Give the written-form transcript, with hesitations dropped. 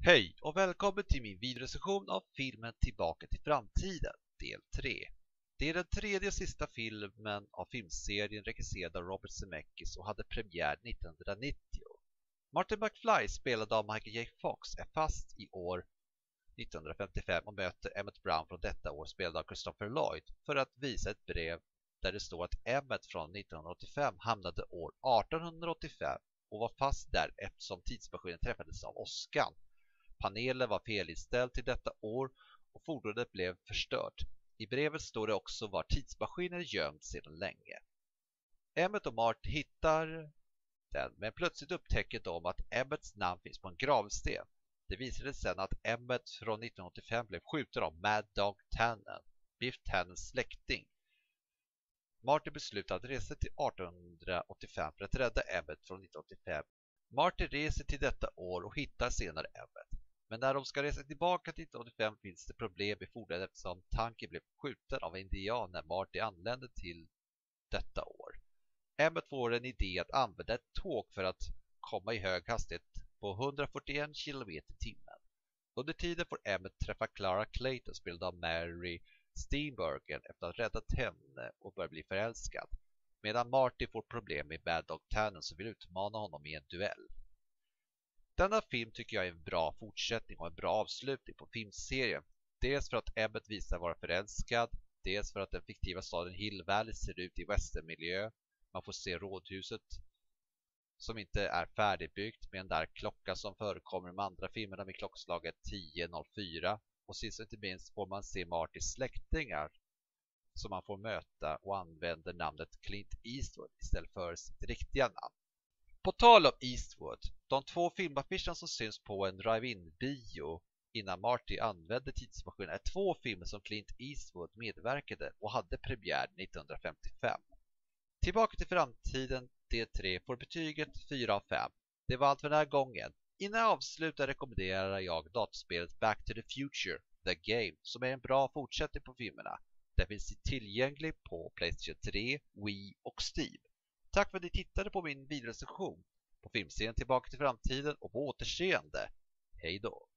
Hej och välkommen till min videorecension av filmen Tillbaka till framtiden, del 3. Det är den tredje och sista filmen av filmserien regisserad av Robert Zemeckis och hade premiär 1990. Martin McFly, spelad av Michael J. Fox, är fast i år 1955 och möter Emmett Brown från detta år, spelad av Christopher Lloyd, för att visa ett brev där det står att Emmett från 1985 hamnade år 1885 och var fast där eftersom tidsmaskinen träffades av åskan. Panelen var felinställd till detta år och fordonet blev förstört. I brevet står det också var tidsmaskinen gömd sedan länge. Emmett och Marty hittar den, men plötsligt upptäcker de att Emmets namn finns på en gravsten. Det visade sig sedan att Emmett från 1985 blev skjuten av Mad Dog Tannen, Biff Tannens släkting. Marty beslutar att resa till 1885 för att rädda Emmett från 1985. Marty reser till detta år och hittar senare Emmett. Men när de ska resa tillbaka till 1985 finns det problem i fordonet eftersom tanken blev skjuten av en indian när Marty anlände till detta år. Emmett får en idé att använda ett tåg för att komma i hög hastighet på 141 km/h. Under tiden får Emmett träffa Clara Clayton, spelad av Mary Steenburgen, efter att ha räddat henne och börja bli förälskad. Medan Marty får problem med Mad Dog Tannen som vill utmana honom i en duell. Denna film tycker jag är en bra fortsättning och en bra avslutning på filmserien. Dels för att Emmett visar vara förälskad, dels för att den fiktiva staden Hill Valley ser ut i westernmiljö. Man får se rådhuset som inte är färdigbyggt med en där klocka som förekommer i de andra filmerna med klockslaget 10.04. Och sist och inte minst får man se Martys släktingar som man får möta och använder namnet Clint Eastwood istället för sitt riktiga namn. På tal om Eastwood, de två filmaffischerna som syns på en drive-in-bio innan Marty använde tidsmaskinen är två filmer som Clint Eastwood medverkade och hade premiär 1955. Tillbaka till framtiden, D3 får betyget 4 av 5. Det var allt för den här gången. Innan jag avslutar rekommenderar jag datorspelet Back to the Future, The Game, som är en bra fortsättning på filmerna. Den finns tillgänglig på PlayStation 3, Wii och Steam. Tack för att ni tittade på min videorecension på filmserien Tillbaka till framtiden och på återseende. Hej då!